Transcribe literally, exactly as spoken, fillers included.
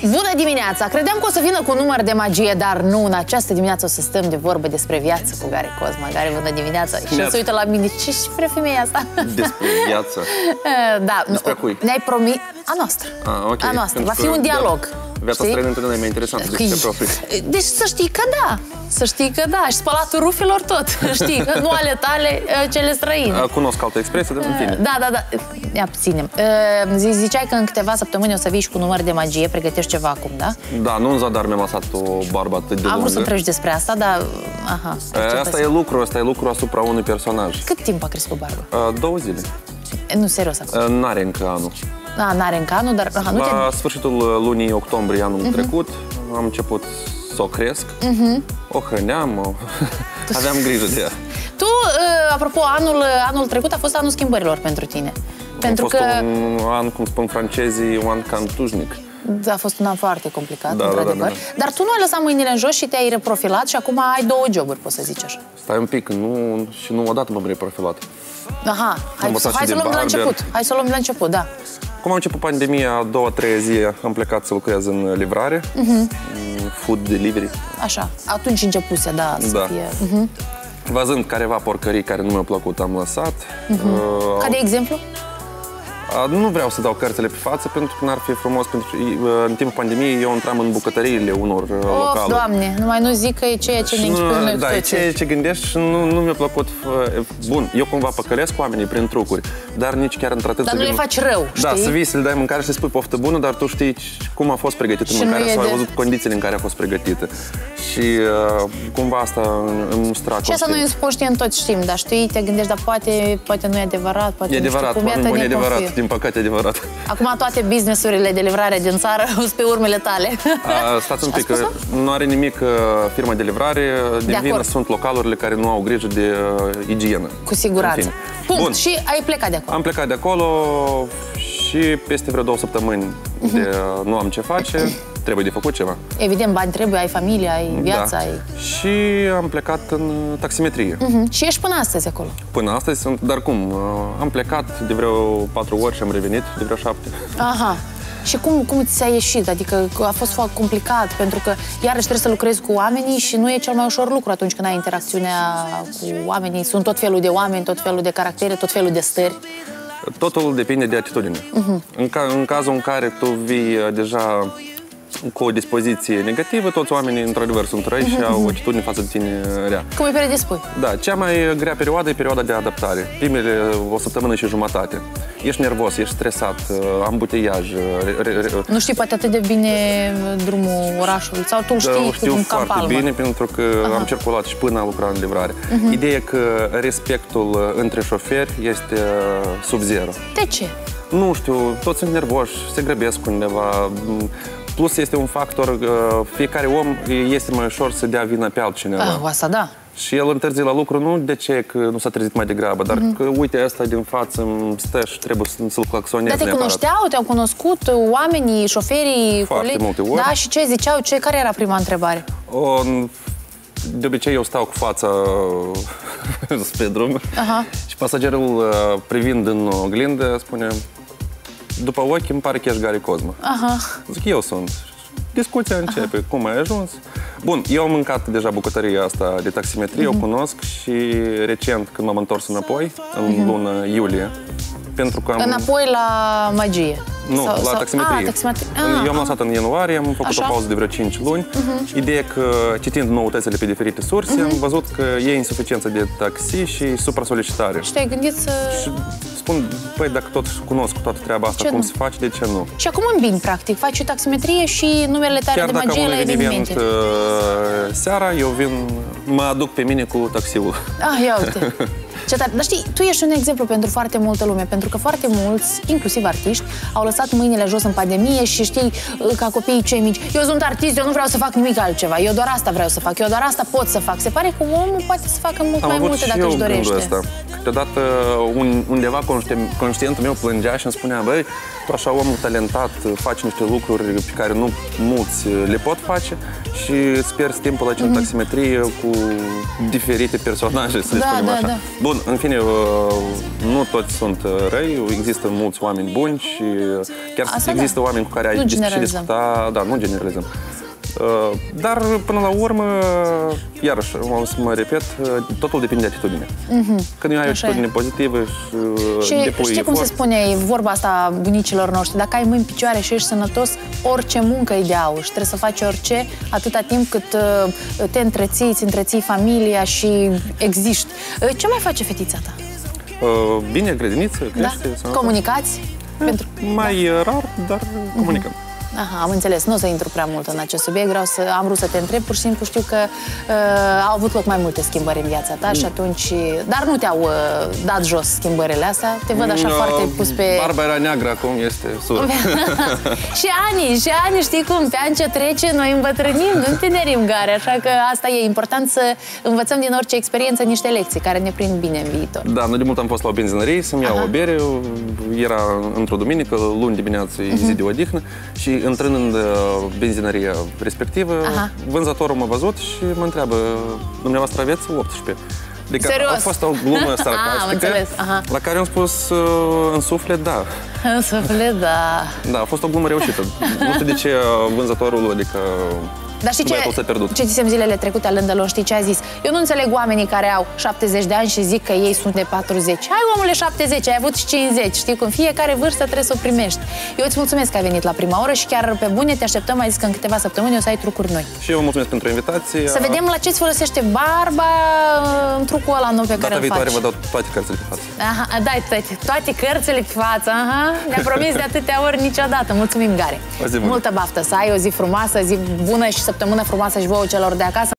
Bună dimineața! Credeam că o să vină cu număr de magie, dar nu, în această dimineață o să stăm de vorbă despre viață cu Gari Cosma. Gari, bună dimineața! Și o să uită la mine, ce spre femeia asta? Despre viață? Da. Despre cui? Ne-ai promis... A noastră. Ah, okay. A noastră. Va fi un dialog. Viața străină întotdeauna e mai interesantă decât cea proprie. Deci să știi că da. Să știi că da. Și spălatul rufilor tot. Știi că nu ale tale, cele străine. Cunosc altă expresie, dar în fine. Da, da, da. Ne abținem. Ziceai că în câteva săptămâni o să vii și cu număr de magie. Pregătești ceva acum, da? Da, nu în zadar mi-am lăsat o barbă atât de lungă. Am vrut să îmi despre asta, dar... Aha. Asta e lucru, asta e lucru asupra unui personaj. Cât timp a crescut barba? Două zile. Nu, serios acum. N-are încă anul. A, n-are încă anul, dar... Aha, nu la te... sfârșitul lunii octombrie anul uh-huh. trecut am început să o cresc, uh-huh. o hrăneam, o... aveam grijă de ea. Tu, apropo, anul, anul trecut a fost anul schimbărilor pentru tine. Pentru a fost că... un an, cum spun francezii, un an cantujnic. A fost un an foarte complicat, da, într-adevăr. da, da, da. Dar tu nu ai lăsat mâinile în jos și te-ai reprofilat și acum ai două joburi, poți să zici așa. Stai un pic, nu, și nu odată m-am reprofilat. Aha, hai, să, hai să luăm de la început. Hai să luăm de la început, da. Cum a început pandemia, a doua, trei zile am plecat să lucrez în livrare, uh-huh. food delivery. Așa, atunci începuse, da, să da. fie... Uh-huh. Văzând careva porcării care nu mi-au plăcut, am lăsat. Uh-huh. uh, Ca de exemplu? Nu vreau să dau cărțile pe față pentru că n-ar fi frumos, pentru că în timpul pandemiei eu intram în bucătăriile unor locale. Of, Doamne, numai nu zic că e ceea ce ne începem noi. Da, e ceea ce gândești și nu, nu mi-a plăcut. Bun, eu cumva păcălesc oamenii prin trucuri, dar nici chiar într-atât. Dar nu le faci rău, știi? Da, să vii să le dai mâncare și să spui poftă bună, dar tu știi cum a fost pregătită mâncarea sau ai văzut condițiile în care a fost pregătită. Și uh, cumva asta îmi mustra. Și asta noi însupoștient toți știm, dar știi, te gândești, dar poate, poate nu e adevărat, poate e adevărat, nu știu cum, e adevărat, din păcate e adevărat. Acum toate business-urile de livrare din țară sunt pe urmele tale. A, stați un pic, că nu are nimic firma de livrare, de vină sunt localurile care nu au grijă de uh, igienă. Cu siguranță. Punct. Bun. Și ai plecat de acolo. Am plecat de acolo și peste vreo două săptămâni uh-huh. de uh, nu am ce face. Trebuie de făcut ceva. Evident, bani trebuie, ai familie, ai viața, da. ai... Și am plecat în taximetrie. Uh-huh. Și ești până astăzi acolo? Până astăzi sunt, dar cum? Am plecat de vreo patru ori și am revenit de vreo șapte. Aha. Și cum, cum ți-a ieșit? Adică a fost foarte complicat, pentru că iarăși trebuie să lucrezi cu oamenii și nu e cel mai ușor lucru atunci când ai interacțiunea cu oamenii. Sunt tot felul de oameni, tot felul de caractere, tot felul de stări. Totul depinde de atitudine. Uh-huh. în, ca, în cazul în care tu vii deja cu o dispoziție negativă, toți oamenii, într-adevăr, sunt răi și au o atitudine față de tine rea. Cum îi predispui? Da, cea mai grea perioadă e perioada de adaptare. Primele o săptămână și jumătate. Ești nervos, ești stresat, ambuteiaj. Nu știi poate atât de bine drumul orașului sau tu știi da, știu cum foarte palmă. bine, pentru că Aha. am circulat și până a lucra în livrare. Uh-huh. Ideea e că respectul între șoferi este sub zero. De ce? Nu știu, toți sunt nervoși, se grăbesc undeva. Plus este un factor, fiecare om este mai ușor să dea vina pe altcineva. Ah, asta da. Și el întârzie la lucru nu de ce că nu s-a trezit mai degrabă, dar mm-hmm. că uite asta din față stă și trebuie să-l claxonezi. Dar te neapărat. Cunoșteau, te-au cunoscut oamenii, șoferii, foarte colegi? multe ori. Da, și ce ziceau? Ce, care era prima întrebare? O, de obicei eu stau cu fața spre drum. Aha. Și pasagerul privind în oglindă spune: după ochi îmi pare că ești Gari Cosma. Aha. Zic, eu sunt. Discuția începe. Aha. Cum ai ajuns? Bun, eu am mâncat deja bucătăria asta de taximetrie, uh-huh. o cunosc și recent când m-am întors înapoi, în uh-huh. luna iulie, pentru că am... Înapoi la magie? Nu, sau, la sau... taximetrie. Ah, taximetrie. Ah, eu am lăsat în ianuarie, am făcut Așa? o pauză de vreo cinci luni. Uh-huh. Ideea e că, citind noutățile pe diferite surse, uh-huh. am văzut că e insuficiență de taxi și supra-solicitare. Și te-ai gândit să... Și spun, păi, dacă tot cunosc toată treaba asta, cum se face, de ce nu? Și acum îmbini, practic, faci o taximetrie și numerele tale Chiar de magie la evenimente. Chiar dacă am un seara, eu vin, mă aduc pe mine cu taxiul. Ah, ia uite! Ce tare. Dar știi, tu ești un exemplu pentru foarte multă lume, pentru că foarte mulți, inclusiv artiști, au lăsat mâinile jos în pandemie și știi, ca copiii cei mici, eu sunt artist, eu nu vreau să fac nimic altceva, eu doar asta vreau să fac, eu doar asta pot să fac. Se pare că omul poate să facă mult Am mai multe dacă își dorește. Asta. Câteodată un, undeva conștientul meu plângea și îmi spunea: băi, așa omul talentat face niște lucruri pe care nu mulți le pot face și sper timpul la în taximetrie cu diferite personaje, să le Da, spunem da, așa. da. Bun, în fine, nu toți sunt răi, există mulți oameni buni și chiar Asta există da. oameni cu care ai Nu dis- și generalizăm. discuta, da, nu generalizăm. Uh, Dar, până la urmă, iarăși, o să mă repet, totul depinde de atitudine. Când ai o Așa atitudine e. pozitivă și, Și depui știi cum se efort, spune vorba asta bunicilor noștri, dacă ai mâini, picioare și ești sănătos, orice muncă e de aur și trebuie să faci orice atâta timp cât uh, te întreții, îți întreții familia și existi. Uh, Ce mai face fetița ta? uh, bine, grădiniță, Da? crește, sănătos. Comunicați? Pentru... Mai rar, dar comunicăm. Aha, am înțeles. Nu o să intru prea mult în acest subiect, vreau să am vrut să te întreb, pur și simplu știu că uh, au avut loc mai multe schimbări în viața ta și atunci... Dar nu te-au uh, dat jos schimbările astea, te văd așa No, foarte pus pe... Barba era neagră, acum este sură. și ani, și ani, știi cum, pe ani ce trece, noi îmbătrânim, nu tinerim gare, așa că asta e important să învățăm din orice experiență niște lecții care ne prind bine în viitor. Da, nu de mult am fost la o benzinărie să-mi iau Aha. o bere, era într-o duminică, luni dimineață, e zi de odihnă și intrând în uh, benzinăria respectivă, Aha. vânzătorul m-a văzut și mă întreabă, dumneavoastră aveți optsprezece? Adică Serios? a fost o glumă Ah, am sarcastică, înțeles, aha. la care am spus uh, în suflet, da. În suflet, da. Da, a fost o glumă reușită. Nu știu de ce uh, vânzătorul, adică Dar știi ce, băiatul s-a pierdut. ce țisem zilele trecute al Lândălon, știi ce a zis? Eu nu înțeleg oamenii care au șaptezeci de ani și zic că ei sunt de patruzeci. Hai, omule, șaptezeci, ai avut și cincizeci, știi cum? Fiecare vârstă trebuie să o primești. Eu îți mulțumesc că ai venit la prima oră și chiar pe bune te așteptăm, ai zis că în câteva săptămâni o să ai trucuri noi. Și eu vă mulțumesc pentru invitație. Să vedem la ce îți folosește barba în trucul ăla nou pe care Data îl viitoare faci. vă dau toate cărțile pe față. Aha, dai toate, toate cărțile pe față, aha. Ne-a promis de atâtea ori niciodată. Mulțumim, Gare. O zi bună. Multă baftă, să ai o zi frumoasă, zi bună și săptămână frumoasă și vouă celor de acasă.